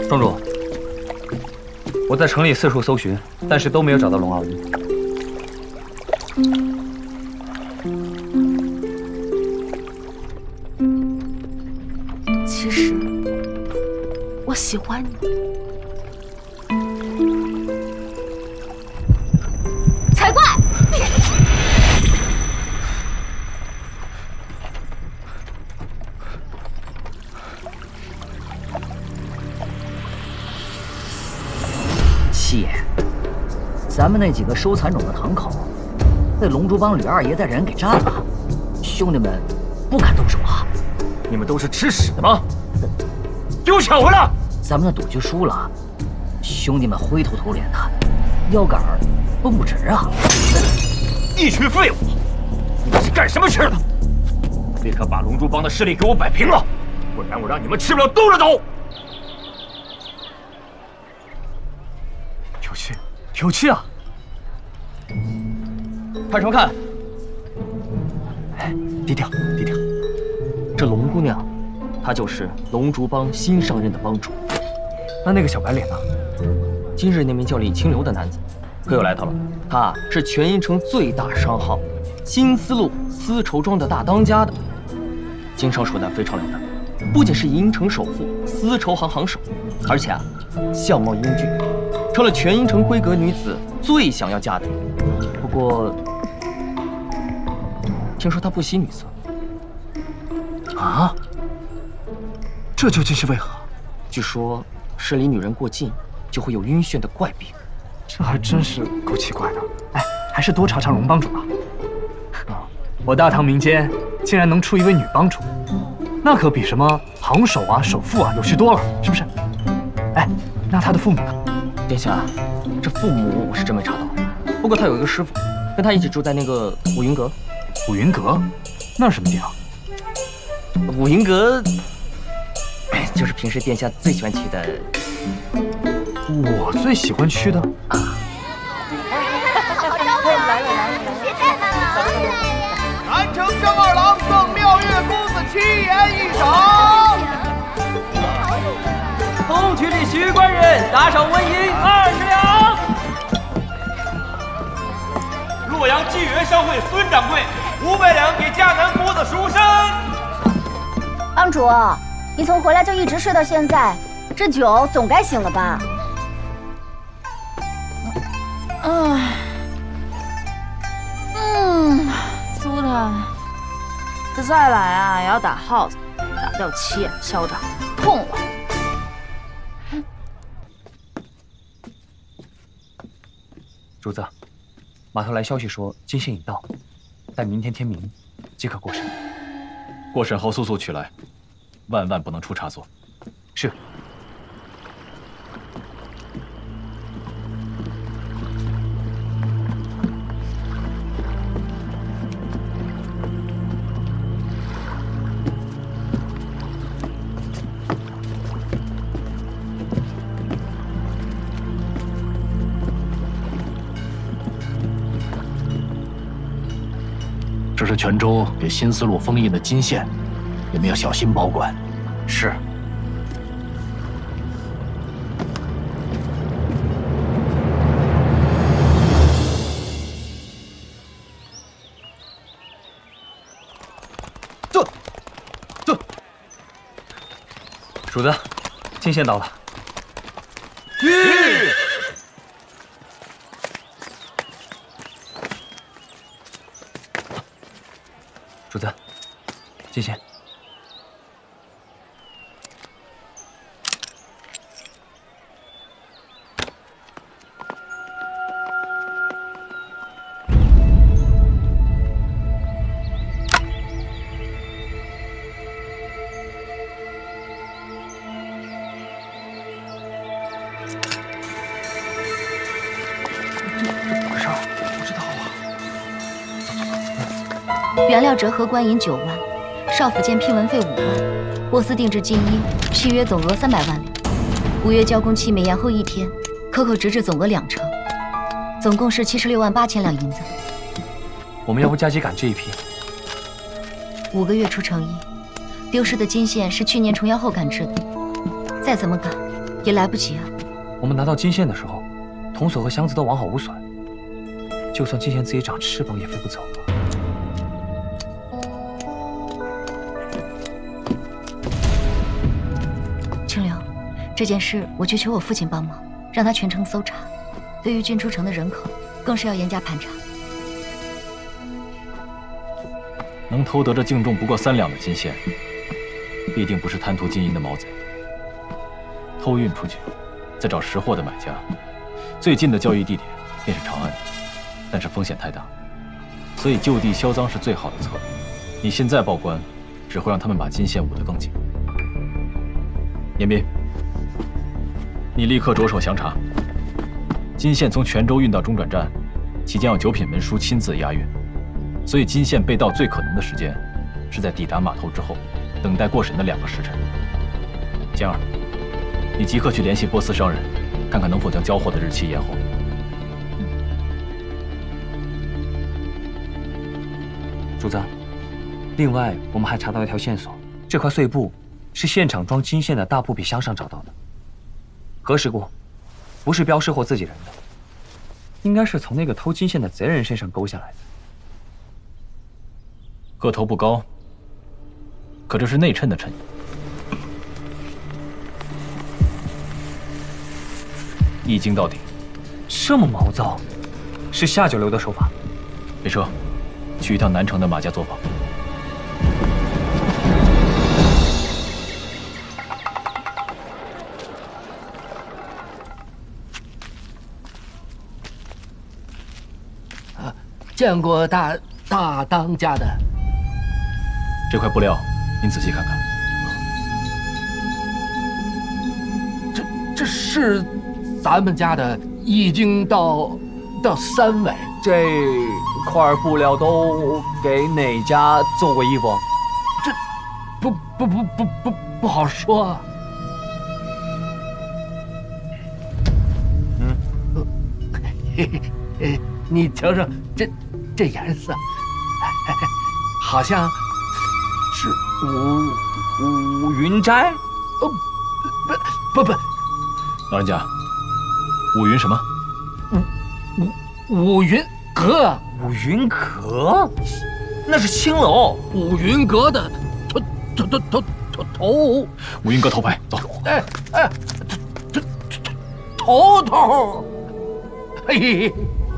庄主，我在城里四处搜寻，但是都没有找到龙傲一。 其实，我喜欢你。才怪！ 七爷，咱们那几个收蚕种的堂口，被龙珠帮吕二爷带人给占了，兄弟们不敢动手啊！ 你们都是吃屎的吗？给我抢回来！ 咱们的赌局输了，兄弟们灰头土脸的，腰杆绷不直啊！ 一群废物！你们是干什么吃的？立刻把龙珠帮的势力给我摆平了，不然我让你们吃不了兜着走！ 有趣啊！ 看什么看？ 哎，低调低调。 这龙姑娘，她就是龙族帮新上任的帮主。 那个小白脸呢？ 今日那名叫李清流的男子，可有来头了。他是全银城最大商号新丝路丝绸庄的大当家的，经商手段非常了得，不仅是银城首富、丝绸行行首，而且相貌英俊，成了全银城闺阁女子最想要嫁的人。不过，听说他不惜女色。 啊？这究竟是为何？ 据说是离女人过近，就会有晕眩的怪病。 这还真是够奇怪的。哎，还是多查查龙帮主吧。我大唐民间竟然能出一位女帮主，那可比什么行首啊、首富啊有趣多了，是不是？哎，那他的父母呢？ 殿下，这父母我是真没查到。不过他有一个师傅，跟他一起住在那个五云阁。 五云阁，那是什么地方？ 五云阁，就是平时殿下最喜欢去的。 我最喜欢去的啊！ 南城正二郎赠妙月公子7言一赏。 通衢里徐官人打赏纹银20两。 洛阳济源商会孙掌柜500两给迦南郭子赎身。 帮主，你从回来就一直睡到现在，这酒总该醒了吧？ 舒坦。这再来啊，也要打耗子，打掉7眼嚣张，痛了。 主子，码头来消息说金线已到，待明天天明即可过审。 过审后速速取来，万万不能出差错。 是。 这是泉州给新丝路封印的金线，你们要小心保管。 是。 坐。 主子，金线到了。主子，金线。 原料折合官银9万，少府监批文费5万，波斯定制金衣契约总额300万两，5月交工期每延后1天，可口直至总额2成，总共是76万8千两银子。 我们要不加急赶这一批 ？5个月出成衣，丢失的金线是去年重阳后赶制的，再怎么赶， 也来不及啊。 我们拿到金线的时候，铜锁和箱子都完好无损，就算金线自己长翅膀也飞不走了。 清流，这件事我就求我父亲帮忙，让他全城搜查，对于进出城的人口，更是要严加盘查。 能偷得这净重不过3两的金线，必定不是贪图金银的毛贼。偷运出去，再找识货的买家，最近的交易地点便是长安，但是风险太大，所以就地销赃是最好的策略。你现在报官，只会让他们把金线捂得更紧。严彬，你立刻着手详查。金线从泉州运到中转站，期间要9品文书亲自押运。所以金线被盗最可能的时间，是在抵达码头之后，等待过审的2个时辰。简儿，你即刻去联系波斯商人，看看能否将交货的日期延后。 主子，另外我们还查到一条线索，这块碎布是现场装金线的大布匹箱上找到的，核实过，不是镖师或自己人的，应该是从那个偷金线的贼人身上勾下来的。 个头不高，可这是内衬的衬衣。一镜到底， 这么毛躁，是下九流的手法。 备车，去一趟南城的马家作坊。 见过大当家的。 这块布料，您仔细看看。 这是咱们家的，已经到3尾。 这块布料都给哪家做过衣服？ 这不好说。你瞧瞧这颜色，好像是五云斋？ 不， 老人家，五云什么？ 五云阁。 五云阁？那是青楼。 五云阁的头。 五云阁头牌，走。 头。嘿。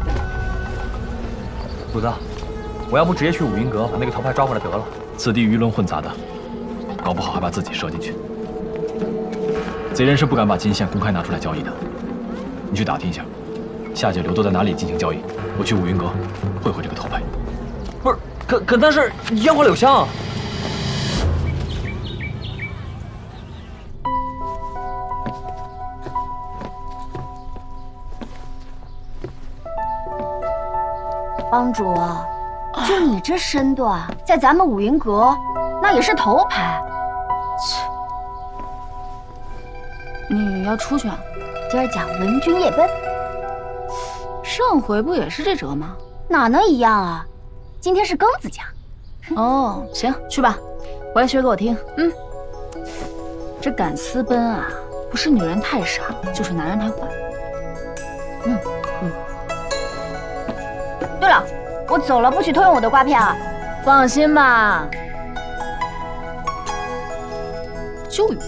主子，我要不直接去五云阁把那个头牌抓回来得了。 此地鱼龙混杂的，搞不好还把自己折进去。贼人是不敢把金线公开拿出来交易的。你去打听一下，下九流都在哪里进行交易。我去五云阁会这个头牌。 不是，可那是烟花柳巷。 帮主，就你这身段，在咱们五云阁，那也是头牌。切，你要出去啊？今儿讲文君夜奔。上回不也是这折吗？哪能一样啊？今天是庚子奖。哦，行，去吧，回来学给我听。这敢私奔啊，不是女人太傻，就是男人太坏。对了，我走了，不许偷用我的刮片啊！放心吧，就有。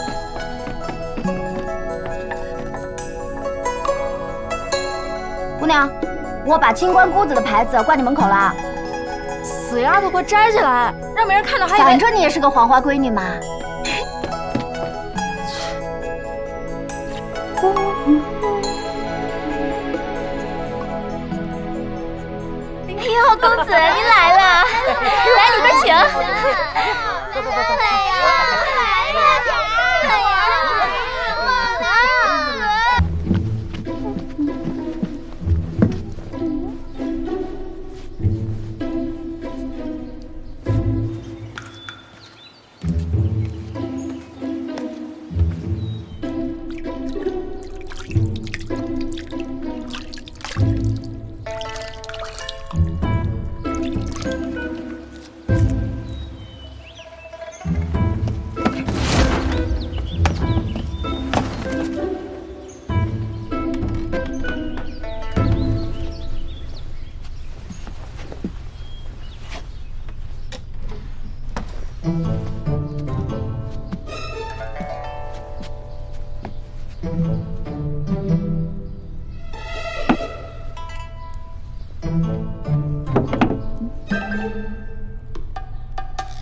姑娘，我把清官姑子的牌子挂你门口了。死丫头，快摘下来，让没人看到还以为……反正你也是个黄花闺女嘛。 公子，您来了，来里边请。走。来呀！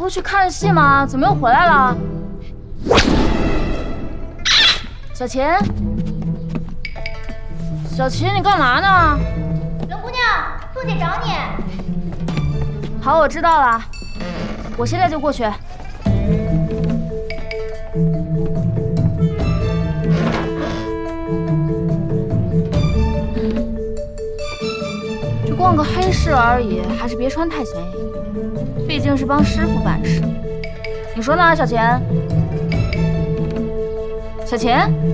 不去看戏吗？怎么又回来了？小琴，小琴，你干嘛呢？ 龙姑娘，兔姐找你。 好，我知道了，我现在就过去。只逛个黑市而已，还是别穿太显眼，毕竟是帮师傅办事。你说呢，小琴？小琴？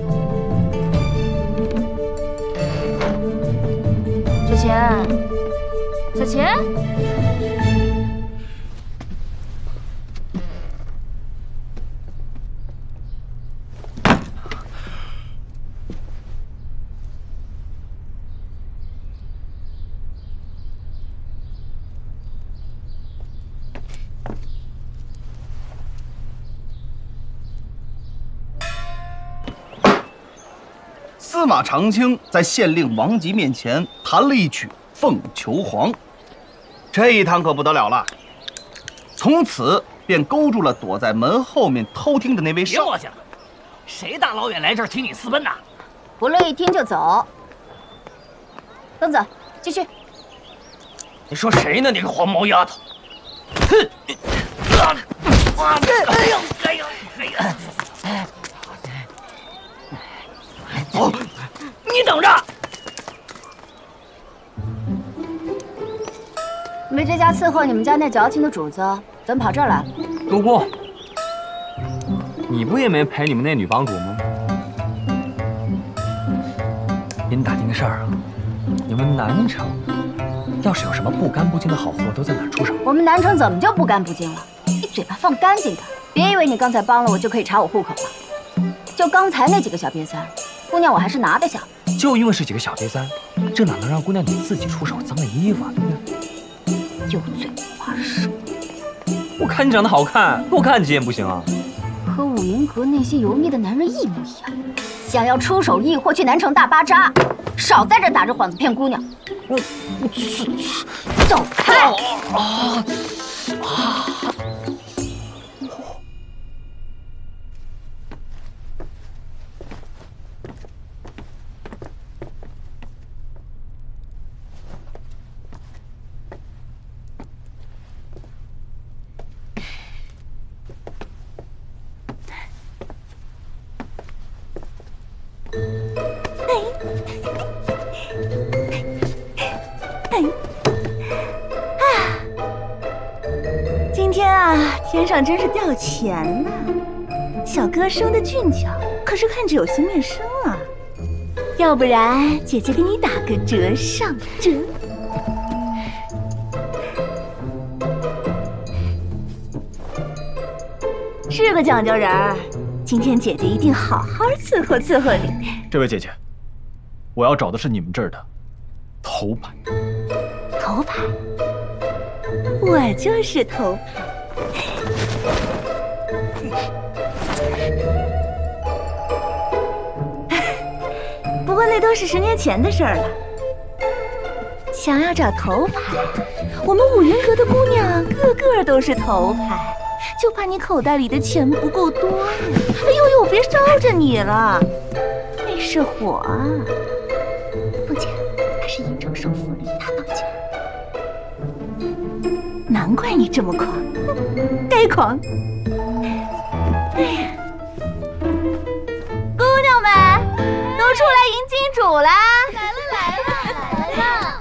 小琴？小琴？ 司马长青在县令王吉面前弹了一曲《凤求凰》，这一弹可不得了了。从此便勾住了躲在门后面偷听的那位少。别磨叽了，谁大老远来这儿听你私奔呐？ 不乐意听就走。庚子，继续。 你说谁呢？你个黄毛丫头！哼！走，你等着！ 没这家伺候你们家那矫情的主子，怎么跑这儿来了？ 路过。你不也没陪你们那女帮主吗？给你打听个事儿啊，你们南城要是有什么不干不净的好货，都在哪儿出手？ 我们南城怎么就不干不净了？你嘴巴放干净点，别以为你刚才帮了我就可以查我户口了。就刚才那几个小瘪三，姑娘我还是拿得下。 就因为是几个小瘪三，这哪能让姑娘你自己出手脏了衣服啊？对不对？ 有嘴花舌。 我看你长得好看，多看几眼不行啊？ 和武云阁那些油腻的男人一模一样，想要出手易货去南城大巴扎，少在这打着幌子骗姑娘。走开！ 今天啊，天上真是掉钱了。小哥生的俊俏，可是看着有些面生啊。要不然姐姐给你打个折上折。是个讲究人儿，今天姐姐一定好好伺候伺候你。 这位姐姐，我要找的是你们这儿的头牌。 头牌？我就是头牌。不过那都是10年前的事儿了。想要找头牌，我们武云阁的姑娘个个都是头牌，就怕你口袋里的钱不够多呀。哎呦呦，别烧着你了，那是火啊！凤姐，她是银城首府里大当家。难怪你这么狂，该狂！哎呀，姑娘们，都出来迎金主啦！来了来了来了！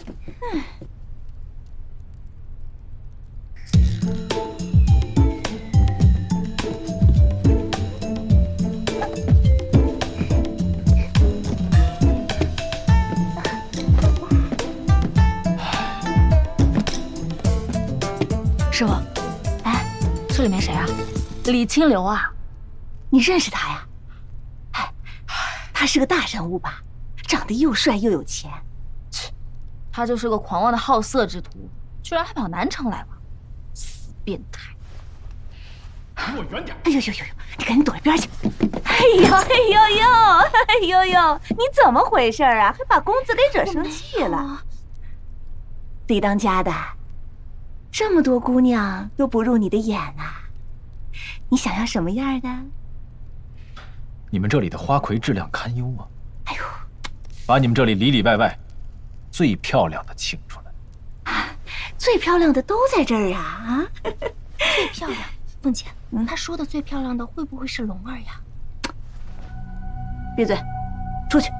师傅，哎，这里面谁啊？李清流啊， 你认识他呀？哎，他是个大人物吧？长得又帅又有钱。 切，他就是个狂妄的好色之徒，居然还跑南城来玩，死变态！ 离我远点！ 哎呦呦呦呦，你赶紧躲一边去！哎呦哎呦呦哎呦呦，你怎么回事啊？还把公子给惹生气了？李当家的。 这么多姑娘都不入你的眼啊？你想要什么样的？ 你们这里的花魁质量堪忧啊！ 哎呦， 把你们这里里里外外最漂亮的请出来。 啊，最漂亮的都在这儿啊！ 最漂亮，凤姐，他说的最漂亮的会不会是龙儿呀？ 闭嘴，出去。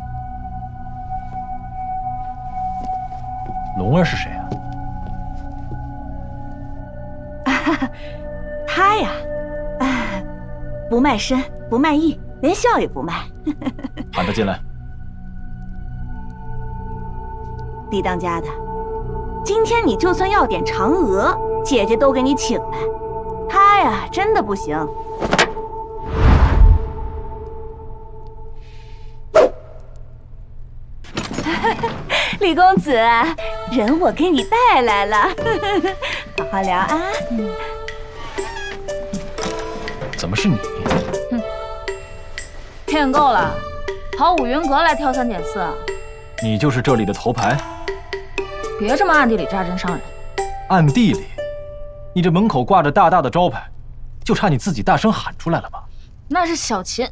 龙儿是谁啊？他呀，不卖身，不卖艺，连笑也不卖。 喊他进来。 李当家的，今天你就算要点嫦娥，姐姐都给你请来。他呀，真的不行。李公子，人我给你带来了，好好聊啊。 怎么是你？ 骗够了，跑五云阁来挑3拣4。 你就是这里的头牌？ 别这么暗地里扎针伤人。 暗地里？你这门口挂着大大的招牌，就差你自己大声喊出来了吧？ 那是小秦。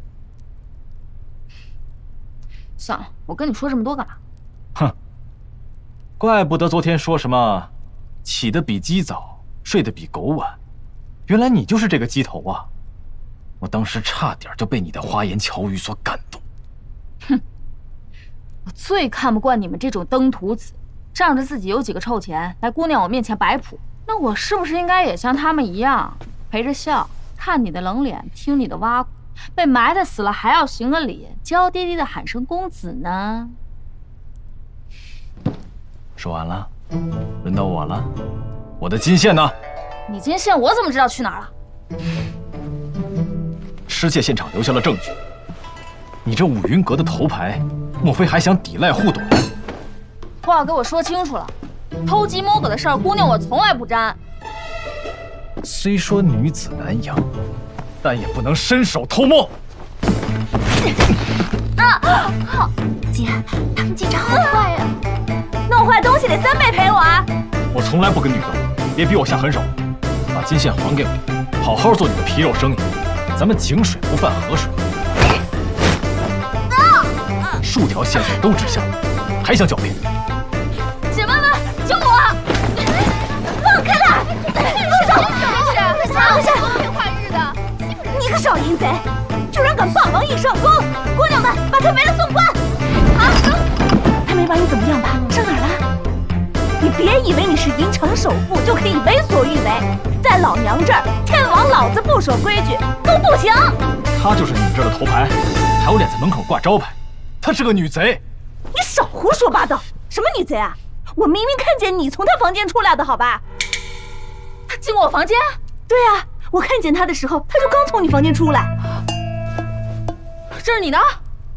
算了，我跟你说这么多干嘛？ 哼，怪不得昨天说什么起得比鸡早，睡得比狗晚，原来你就是这个鸡头啊！我当时差点就被你的花言巧语所感动。 哼，我最看不惯你们这种登徒子，仗着自己有几个臭钱来姑娘我面前摆谱。那我是不是应该也像他们一样，陪着笑，看你的冷脸，听你的挖苦，被埋汰死了还要行个礼，娇滴滴的喊声公子呢？ 说完了，轮到我了。我的金线呢？ 你金线我怎么知道去哪儿了？ 失窃现场留下了证据。你这五云阁的头牌，莫非还想抵赖护短？ 话给我说清楚了，偷鸡摸狗的事儿，姑娘我从来不沾。 虽说女子难养，但也不能伸手偷摸。 好，姐，他们经常好坏呀。弄坏东西得3倍赔我啊！ 我从来不跟女斗，别逼我下狠手。把金线还给我，好好做你的皮肉生意。咱们井水不犯河水。数条线索都指向你，还想狡辩？ 姐妹们，救我！ 放开他！ 放下！光天化日的， 你个小淫贼，居然敢霸王硬上弓！姑娘们，把他围了送官！啊！他没把你怎么样吧？上哪儿了？你别以为你是银城首富就可以为所欲为，在老娘这儿，天王老子不守规矩都不行。 她就是你们这儿的头牌，还有脸在门口挂招牌。她是个女贼。 你少胡说八道！什么女贼啊？我明明看见你从她房间出来的，好吧？ 她进过我房间？ 对啊，我看见她的时候，她就刚从你房间出来。 这是你的？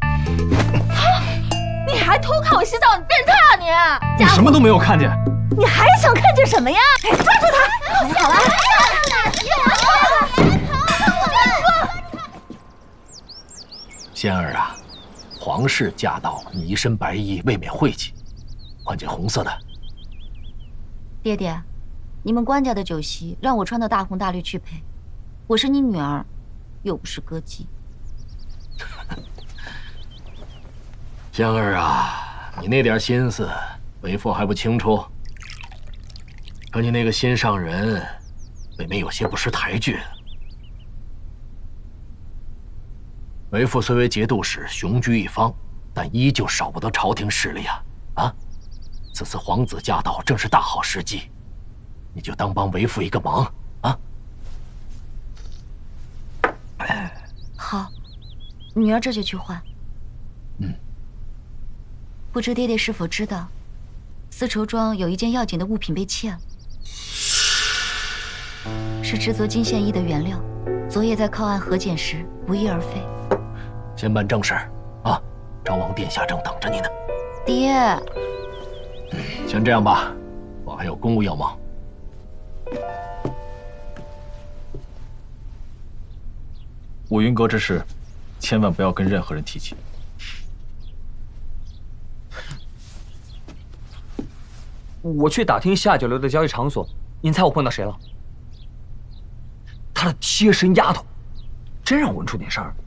你还偷看我洗澡，你变态啊你！ 你什么都没有看见。 你还想看见什么呀？抓住他！好了。 仙儿啊，皇室驾到，你一身白衣，未免晦气，换件红色的。 爹爹，你们官家的酒席让我穿的大红大绿去陪，我是你女儿，又不是歌姬。 仙儿啊，你那点心思，为父还不清楚。可你那个心上人，未免有些不识抬举。为父虽为节度使，雄居一方，但依旧少不得朝廷势力啊！啊，此次皇子驾到，正是大好时机，你就当帮为父一个忙啊！ 好，女儿这就去换。不知爹爹是否知道，丝绸庄有一件要紧的物品被窃了，是制作金线衣的原料，昨夜在靠岸核检时不翼而飞。 先办正事啊！昭王殿下正等着你呢。 爹， 先这样吧，我还有公务要忙。 五云阁之事，千万不要跟任何人提起。 我去打听下九流的交易场所， 您猜我碰到谁了？他的贴身丫头，真让我闻出点事儿。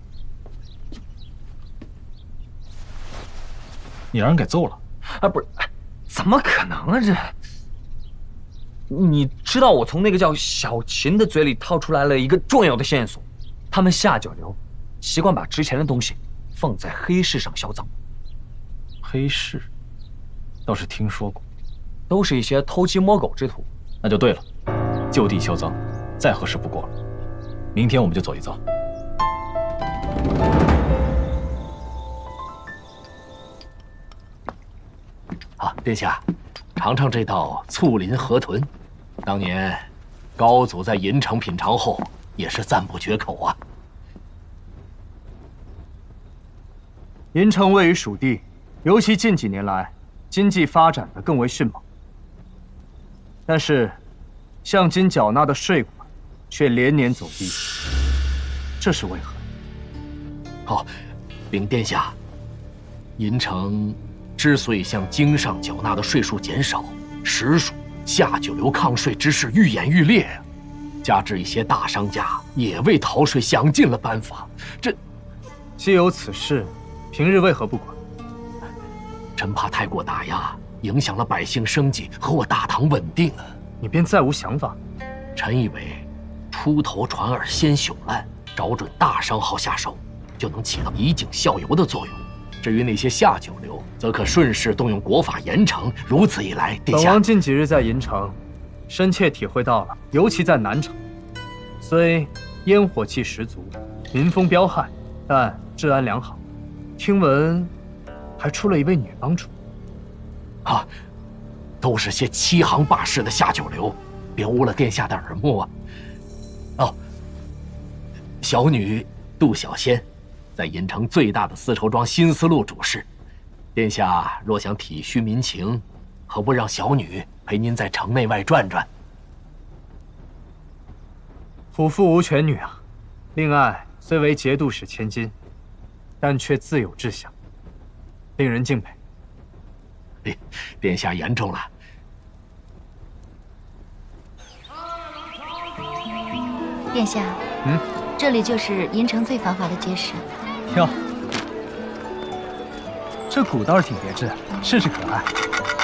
你让人给揍了？ 啊，不是，怎么可能啊？这，你知道我从那个叫小秦的嘴里套出来了一个重要的线索，他们下九流习惯把值钱的东西放在黑市上销赃。 黑市，倒是听说过， 都是一些偷鸡摸狗之徒。 那就对了，就地销赃，再合适不过了。明天我们就走一遭。 啊，殿下，尝尝这道醋林河豚，当年高祖在银城品尝后也是赞不绝口啊。 银城位于蜀地，尤其近几年来，经济发展得更为迅猛。但是，向京缴纳的税款却连年走低，这是为何？ 哦，禀殿下，银城之所以向京上缴纳的税数减少，实属下九流抗税之势愈演愈烈啊！加之一些大商家也为逃税想尽了办法，这既有此事，平日为何不管？ 臣怕太过打压，影响了百姓生计和我大唐稳定啊！ 你便再无想法？ 臣以为，出头传耳先朽烂，找准大商号下手，就能起到以儆效尤的作用。至于那些下九流，则可顺势动用国法严惩。如此一来，殿下， 本王近几日在银城，深切体会到了，尤其在南城，虽烟火气十足，民风彪悍，但治安良好。听闻还出了一位女帮主。 啊，都是些欺行霸市的下九流，别污了殿下的耳目啊！哦，小女杜小仙，在银城最大的丝绸庄新丝路主事。殿下若想体恤民情，何不让小女陪您在城内外转转？ 虎父无犬女啊！令爱虽为节度使千金，但却自有志向，令人敬佩。 殿下言重了。 殿下，这里就是银城最繁华的街市。 哟，这鼓倒是挺别致，试试可爱。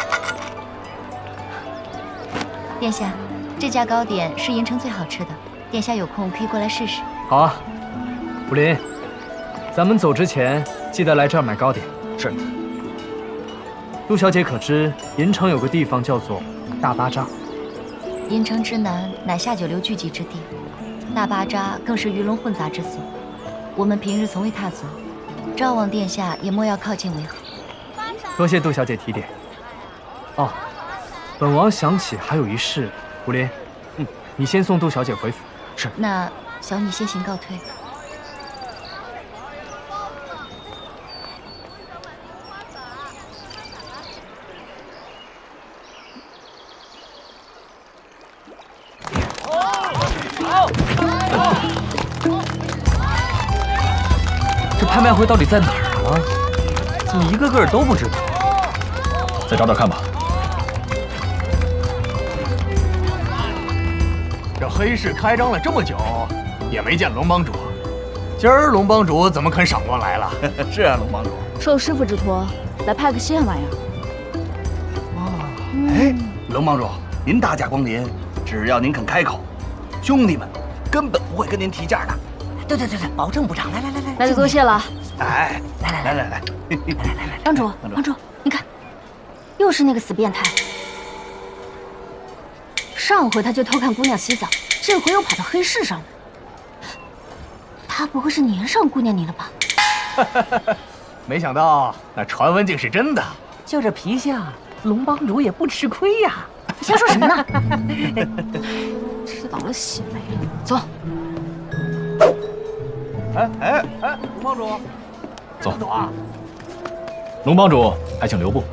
殿下，这家糕点是银城最好吃的，殿下有空可以过来试试。 好啊，武林，咱们走之前记得来这儿买糕点。 是。 杜小姐可知银城有个地方叫做大巴扎？ 银城之南乃下九流聚集之地，大巴扎更是鱼龙混杂之所。我们平日从未踏足，赵王殿下也莫要靠近为好。 多谢杜小姐提点。哦，本王想起还有一事，武林，你先送杜小姐回府。是。 那小女先行告退。 这拍卖会到底在哪儿啊？怎么一个个都不知道？ 再找找看吧。 这黑市开张了这么久，也没见龙帮主。今儿龙帮主怎么肯赏光来了？ 是啊，龙帮主。 受师傅之托，来拍个线玩呀。 哎，龙帮主，您大驾光临，只要您肯开口，兄弟们根本不会跟您提价的。 对，保证不涨。来， 那就多谢了。 哎，来， 帮主，你看，又是那个死变态。上回他就偷看姑娘洗澡，这回又跑到黑市上了。他不会是粘上姑娘你了吧？ 没想到那传闻竟是真的。 就这皮相，龙帮主也不吃亏呀。 你瞎说什么呢？吃饱了洗没了，走。 哎，龙帮主，走啊！ 龙帮主，还请留步。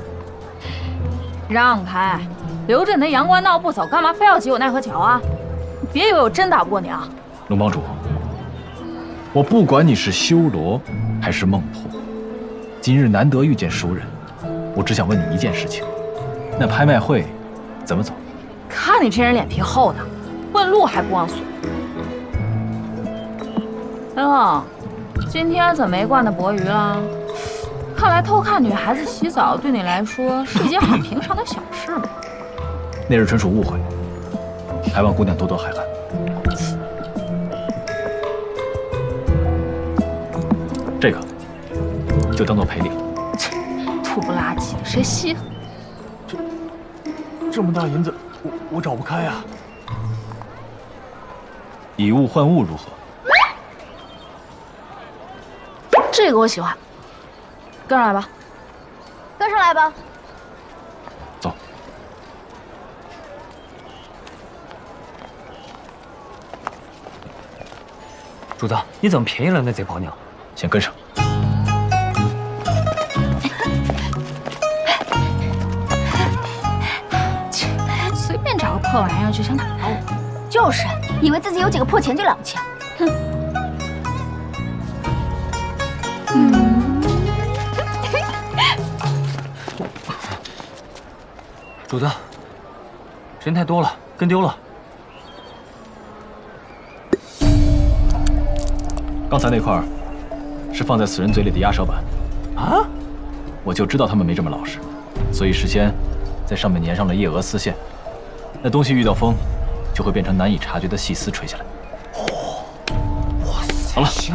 让开，留着你那阳关道不走，干嘛非要挤我奈何桥啊？你别以为我真打不过你啊！ 龙帮主，我不管你是修罗还是孟婆，今日难得遇见熟人，我只想问你一件事情：那拍卖会怎么走？ 看你这人脸皮厚的，问路还不忘损。哟，今天怎么没惯的博鱼了？看来偷看女孩子洗澡对你来说是一件很平常的小事嘛。 那日纯属误会，还望姑娘多多海涵。这个就当做赔礼。 土不拉几，谁稀罕？ 这么大银子，我找不开呀。 以物换物如何？ 这个我喜欢，跟上来吧。 跟上来吧。 走。 主子，你怎么便宜了那贼婆娘？ 先跟上。 随便找个破玩意儿就想打发我， 就是，以为自己有几个破钱就了不起。哼。 主子，人太多了，跟丢了。 刚才那块是放在死人嘴里的压舌板。 啊？ 我就知道他们没这么老实，所以事先在上面粘上了夜蛾丝线。那东西遇到风，就会变成难以察觉的细丝垂下来。哇塞！好了， 行。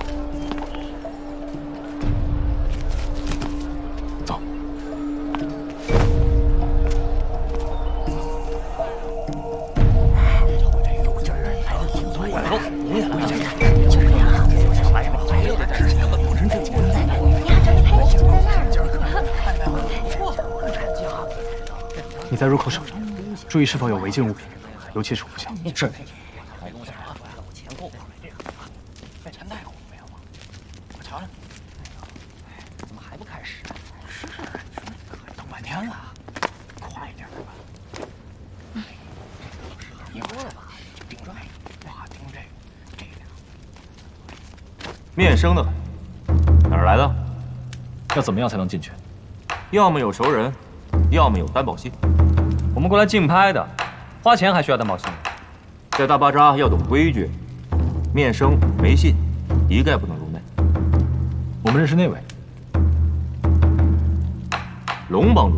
走。 你在入口守着，注意是否有违禁物品，尤其是物项。 是。 瞧瞧，怎么还不开始？是，等半天了，快点吧。一会儿吧，顶着，哇，听这个。 面生的，哪儿来的？ 要怎么样才能进去？ 要么有熟人，要么有担保信。 我们过来竞拍的，花钱还需要担保信？ 在大巴扎要懂规矩，面生没信，一概不能入内。 我们认识那位龙帮主。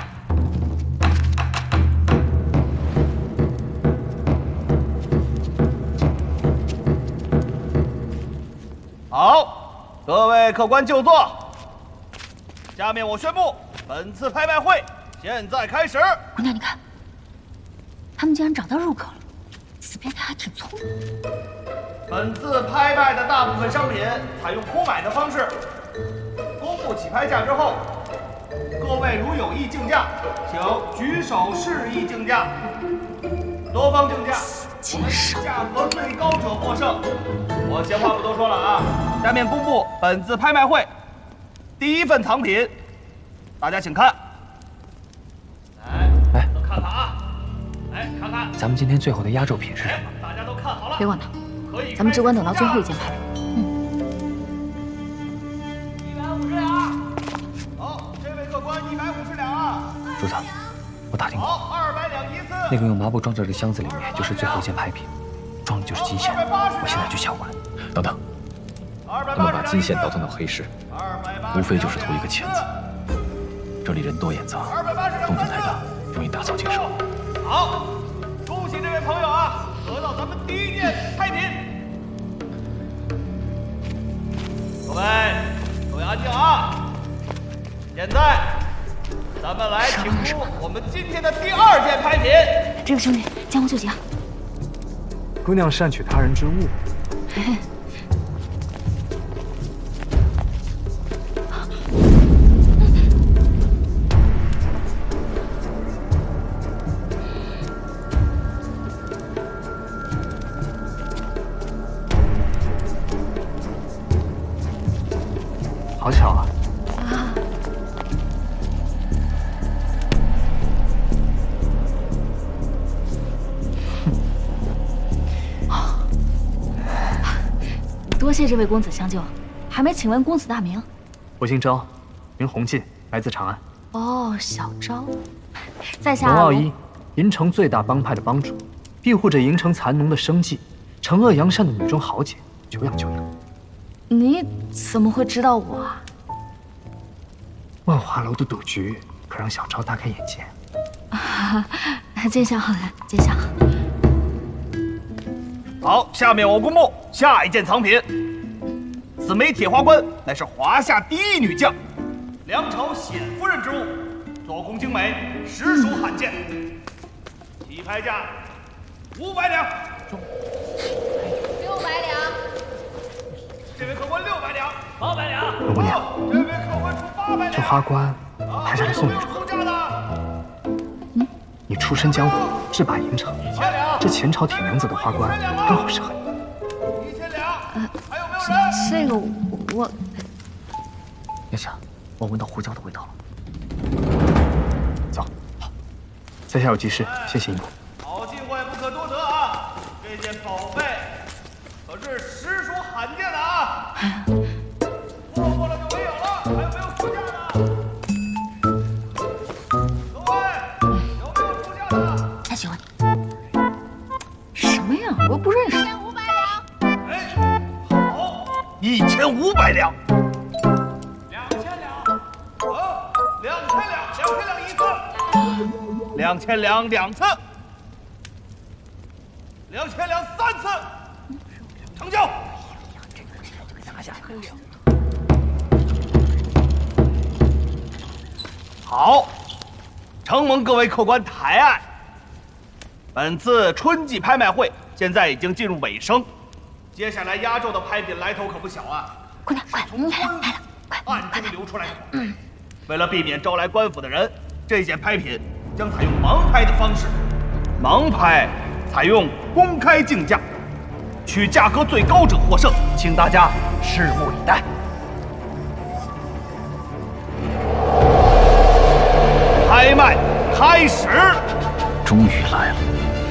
好，各位客官就座。下面我宣布，本次拍卖会现在开始。 姑娘，你看，他们竟然找到入口了，死变态还挺聪明。 本次拍卖的大部分商品采用空买的方式，公布起拍价之后，各位如有意竞价，请举手示意竞价。多方竞价，我们价格最高者获胜。我闲话不多说了啊，下面公布本次拍卖会第一份藏品，大家请看。来，都看看啊！来看看， 咱们今天最后的压轴品是什么？ 大家都看好了。 别管它，咱们只管等到最后一件拍。 150两。好，这位客官150两啊。 主子，我打听过， 好，200两一次。 那个用麻布装着的箱子里面就是最后一件拍品，装的就是金线。我现在就销过来。 等等，他们把金线倒腾到黑市，无非就是图一个钱字。这里人多眼杂，动静太大，容易打草惊蛇。 好，恭喜这位朋友啊，得到咱们第一件拍品。各位安静啊！现在咱们来请出我们今天的第2件拍品。 这位兄弟，将我救急啊！ 姑娘善取他人之物。 嘿嘿。 好巧啊！ 多谢这位公子相救，还没请问公子大名。 我姓招，名洪进，来自长安。 哦，小招。在下龙傲一， 银城最大帮派的帮主，庇护着银城残农的生计，惩恶扬善的女中豪杰，久仰久仰。 你怎么会知道我啊？ 万华楼的赌局可让小超大开眼界。 见笑了，见笑。 好，下面我公布下一件藏品。此枚铁花冠乃是华夏第一女将，梁朝显夫人之物，做工精美，实属罕见。起拍价500两。 600两。 这位客官600两。800两。 龙姑娘， 这位客官出800两。 这花冠拍下来送你如何？你出身江湖，制霸银城，这前朝铁娘子的花冠刚好适合你。 1000两。还有没有人？ 这个我。 殿下，我闻到胡椒的味道了。 走，在下有急事，谢谢你。 好机会不可多得啊！这件宝贝可是实属罕见的啊！错过了就没有了。还有没有出价的？各位，有没有出价的？ 他喜欢你。什么呀？我又不认识。 1500两。 哎，好，1500两。2000两2次，2000两3次，成交。好，承蒙各位客官抬爱。本次春季拍卖会现在已经进入尾声，接下来压轴的拍品来头可不小啊！ 快点，快， 从官府暗中流出来的。为了避免招来官府的人，这件拍品将采用盲拍的方式，盲拍采用公开竞价，取价格最高者获胜，请大家拭目以待。拍卖开始， 终于来了。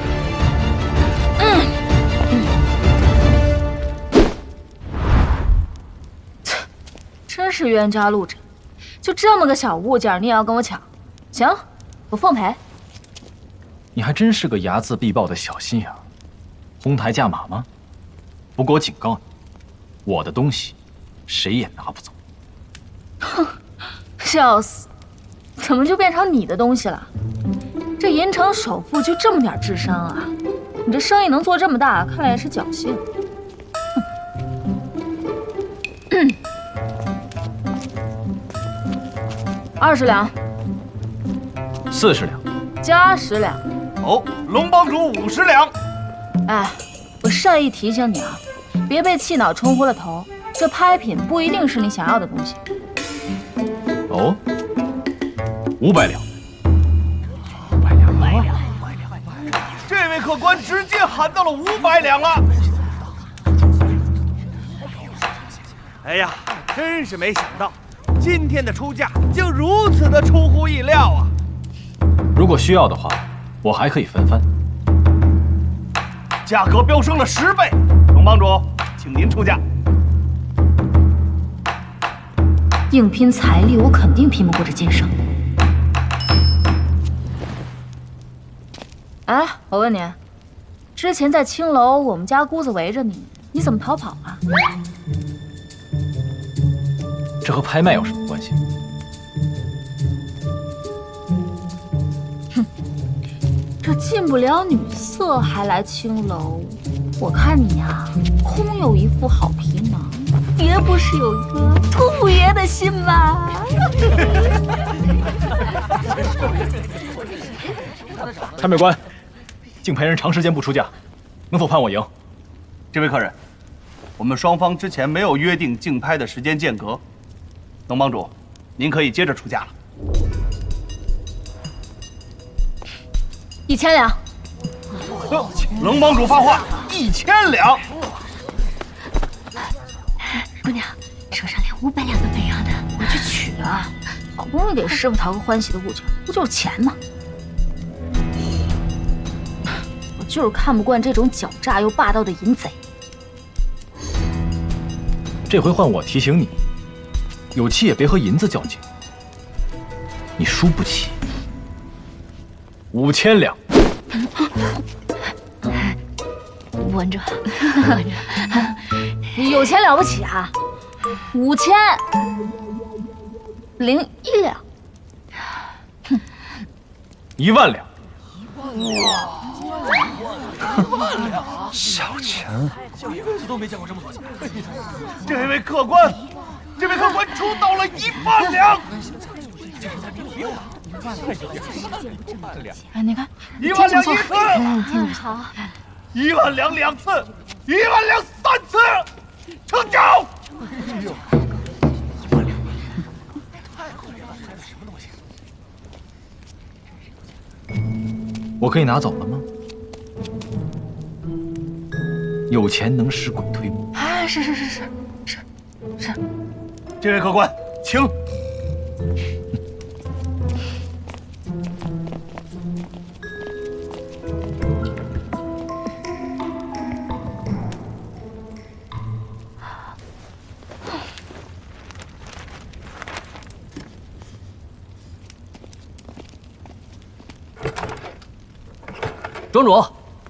真是冤家路窄，就这么个小物件，你也要跟我抢？行，我奉陪。 你还真是个睚眦必报的小心眼，哄抬价码吗？不过我警告你，我的东西谁也拿不走。 哼，笑死！怎么就变成你的东西了？这银城首富就这么点智商啊？你这生意能做这么大，看来也是侥幸。20两 ，40两， 加10两。 哦，龙帮主50两。 哎，我善意提醒你啊，别被气恼冲昏了头。这拍品不一定是你想要的东西。 哦，500两。 这位客官直接喊到了500两啊！哎呀，真是没想到，今天的出价竟如此的出乎意料啊！ 如果需要的话，我还可以分翻。 价格飙升了10倍，龙帮主，请您出价。 硬拼财力，我肯定拼不过这金生。哎，我问你，之前在青楼，我们家姑子围着你，你怎么逃跑啊？ 这和拍卖有什么关系？ 哼，这进不了女色还来青楼，我看你呀，空有一副好皮囊，别不是有一个兔爷的心吧？ 参卖官，竞拍人长时间不出价，能否判我赢？ 这位客人，我们双方之前没有约定竞拍的时间间隔，龙帮主，您可以接着出价了。 1000两。 龙帮主发话，1000两。 姑娘，手上连500两都没有呢，我去取啊！好不容易给师傅讨个欢喜的物件，不就是钱吗？我就是看不惯这种狡诈又霸道的淫贼。 这回换我提醒你，有气也别和银子较劲，你输不起。 5000两。 闻着，有钱了不起啊？5001两 ，1万两。 小钱， 一辈子都没见过这么多钱。 这位客官出到了1万两。 哎，你看 ，1万两1次， 听着好 ，1万两2次，1万两3次，成交。 我可以拿走了吗？有钱能使鬼推磨。 哎，是。 这位客官，请。 庄主，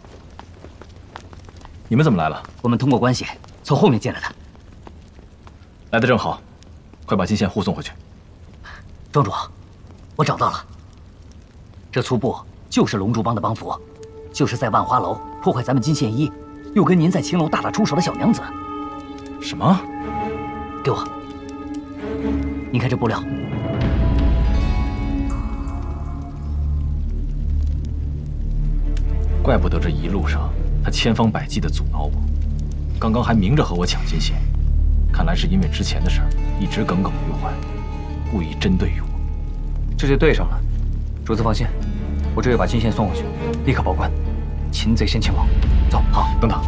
你们怎么来了？ 我们通过关系从后面进来的。 来的正好，快把金线护送回去。 庄主，我找到了，这粗布就是龙珠帮的帮扶，就是在万花楼破坏咱们金线衣，又跟您在青楼大打出手的小娘子。 什么？ 给我。您看这布料。 怪不得这一路上他千方百计地阻挠我，刚刚还明着和我抢金线，看来是因为之前的事儿一直耿耿于怀，故意针对于我。 这就对上了。主子放心，我这就把金线送回去，立刻报官，擒贼先擒王。走，好， 等等。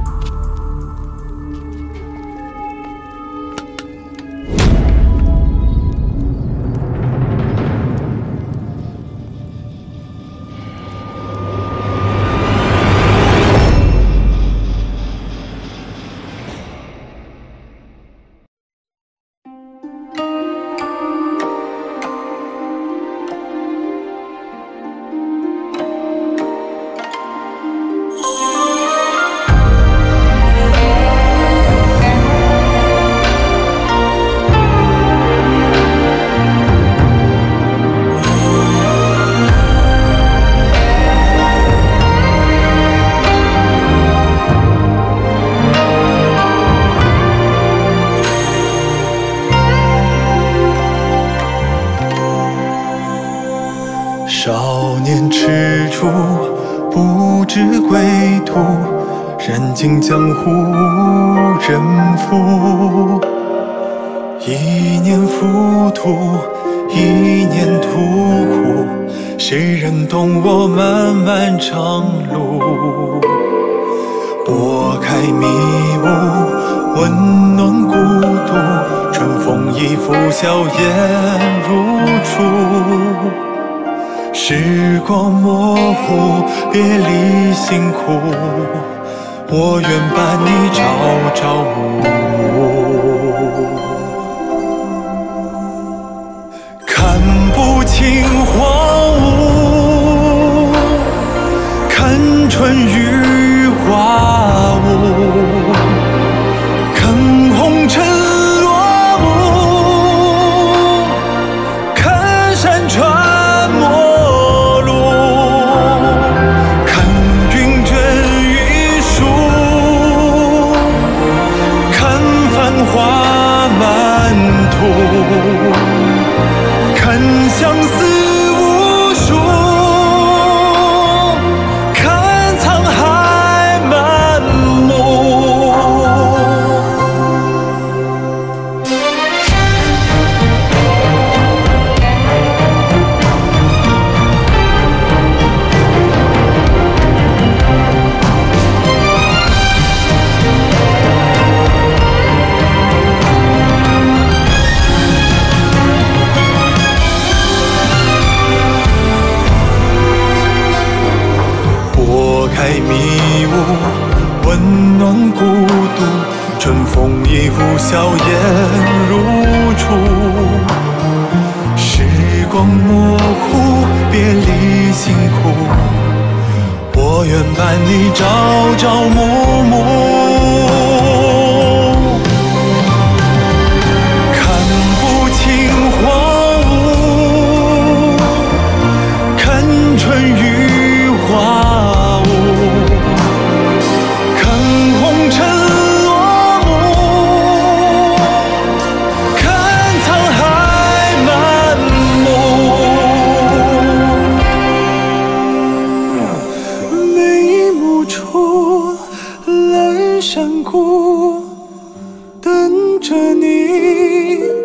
少年踟蹰，不知归途，人尽江湖人负。一念浮屠，一念途苦，谁人懂我漫漫长路？拨开迷雾，温暖孤独，春风一拂笑颜如初。时光模糊，别离辛苦，我愿伴你朝朝暮暮。看不清荒芜，看春雨花雾，看红尘落幕，看山川陌路，看云卷雨舒，看繁华满途，看相思无数，看沧海满目。拨开迷雾，温暖孤独，春风一拂笑颜如初。时光模糊，别离辛苦，我愿伴你朝朝暮暮。看不清荒芜，看春雨花雾，看红尘落幕，看沧海漫目。眉目处阑珊骨，等着你。